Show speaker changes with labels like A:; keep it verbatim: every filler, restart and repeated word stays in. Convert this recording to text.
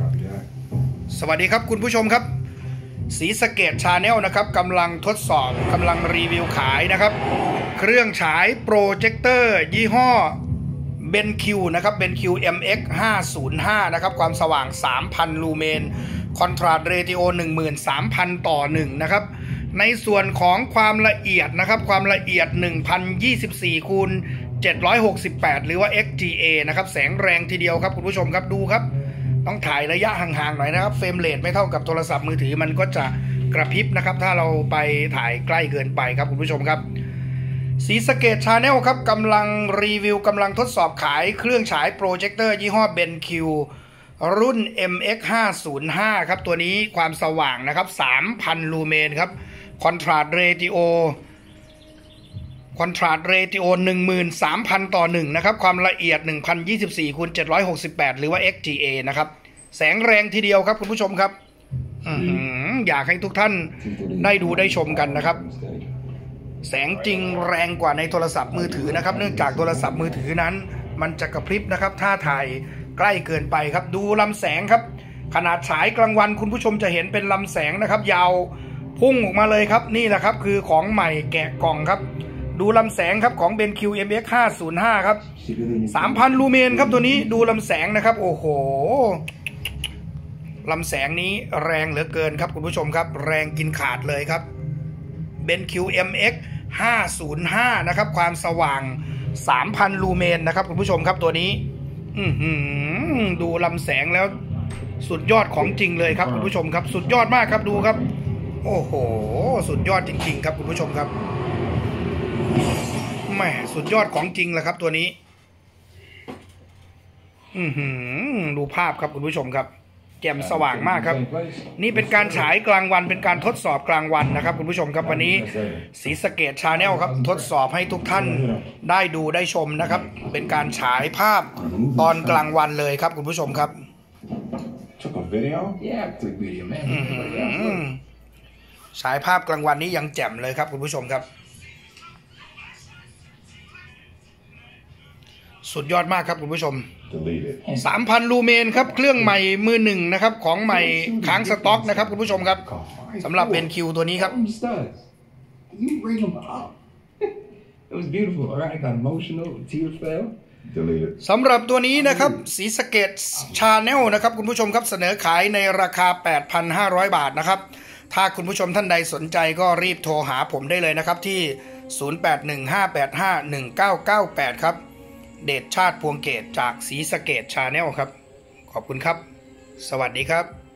A: สวัสดีครับคุณผู้ชมครับศรีสะเกษชาแนลนะครับกำลังทดสอบกำลังรีวิวขายนะครับเครื่องฉายโปรเจคเตอร์ยี่ห้อเบนคิวนะครับเบนคิว เอ็ม เอ็กซ์ ห้าศูนย์ห้านะครับความสว่าง สามพัน ลูเมนคอนทราสต์เรติโอ หนึ่งหมื่นสามพัน ต่อหนึ่งนะครับในส่วนของความละเอียดนะครับความละเอียด หนึ่งพันยี่สิบสี่ คูณ เจ็ดร้อยหกสิบแปด หรือว่า เอ็กซ์ จี เอ นะครับแสงแรงทีเดียวครับคุณผู้ชมครับดูครับต้องถ่ายระยะห่างๆหน่อยนะครับเฟรมเรทไม่เท่ากับโทรศัพท์มือถือมันก็จะกระพริบนะครับถ้าเราไปถ่ายใกล้เกินไปครับคุณผู้ชมครับศรีสะเกษชาแนลครับกำลังรีวิวกำลังทดสอบขายเครื่องฉายโปรเจคเตอร์ยี่ห้อเบนคิวรุ่น เอ็ม เอ็กซ์ ห้าศูนย์ห้า ครับตัวนี้ความสว่างนะครับ สามพัน ลูเมนครับคอนทราสต์เรติโอคอนทราสต์เรติโอ หนึ่งหมื่นสามพัน ต่อหนึ่งนะครับความละเอียด หนึ่งพันยี่สิบสี่ คูณ เจ็ดร้อยหกสิบแปด หรือว่า เอ็กซ์ จี เอ นะครับแสงแรงทีเดียวครับคุณผู้ชมครับ อ, อยากให้ทุกท่านได้ดูได้ชมกันนะครับแสงจริงแรงกว่าในโทรศัพท์มือถือนะครับเนื่องจากโทรศัพท์มือถือนั้นมันจะกระพริบนะครับถ้าถ่ายใกล้เกินไปครับดูลำแสงครับขนาดฉายกลางวันคุณผู้ชมจะเห็นเป็นลำแสงนะครับยาวพุ่งออกมาเลยครับนี่แหละครับคือของใหม่แกะกล่องครับดูลำแสงครับของ เบนคิว เอ็ม เอ็กซ์ ห้าศูนย์ห้า ครับ สามพัน ลูเมนครับตัวนี้ดูลำแสงนะครับโอ้โหลำแสงนี้แรงเหลือเกินครับคุณผู้ชมครับแรงกินขาดเลยครับ เบนคิว เอ็ม เอ็กซ์ ห้าศูนย์ห้า นะครับความสว่าง สามพัน ลูเมนนะครับคุณผู้ชมครับตัวนี้อื้อหือดูลำแสงแล้วสุดยอดของจริงเลยครับคุณผู้ชมครับสุดยอดมากครับดูครับโอ้โหสุดยอดจริงๆครับคุณผู้ชมครับแหมสุดยอดของจริงเลยครับตัวนี้อือหือดูภาพครับคุณผู้ชมครับแจ่มสว่างมากครับนี่เป็นการฉายกลางวันเป็นการทดสอบกลางวันนะครับคุณผู้ชมครับวันนี้ศรีสะเกษชาแนลครับทดสอบให้ทุกท่านได้ดูได้ชมนะครับเป็นการฉายภาพตอนกลางวันเลยครับคุณผู้ชมครับฉายภาพกลางวันนี้ยังแจ่มเลยครับคุณผู้ชมครับสุดยอดมากครับคุณผู้ชม สามพัน ลูเมนครับเครื่องใหม่มือหนึ่งนะครับของใหม่ค้างสต็อกนะครับคุณผู้ชมครับสำหรับเบนคิวตัวนี้ครับสำหรับตัวนี้นะครับศรีสะเกษชาแนลนะครับคุณผู้ชมครับเสนอขายในราคา แปดพันห้าร้อย บาทนะครับถ้าคุณผู้ชมท่านใดสนใจก็รีบโทรหาผมได้เลยนะครับที่ ศูนย์ แปด หนึ่ง ห้า แปด ห้า หนึ่ง เก้า เก้า แปด ครับเดชชาติพวงเกตจากศรีสะเกษชาแนลครับขอบคุณครับสวัสดีครับ